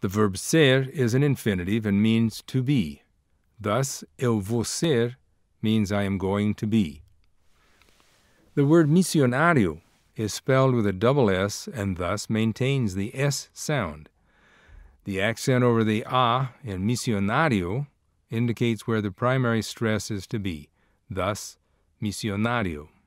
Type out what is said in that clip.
The verb ser is an infinitive and means to be. Thus, eu vou ser means I am going to be. The word missionário is spelled with a double S and thus maintains the S sound. The accent over the A in missionário indicates where the primary stress is to be, thus missionário.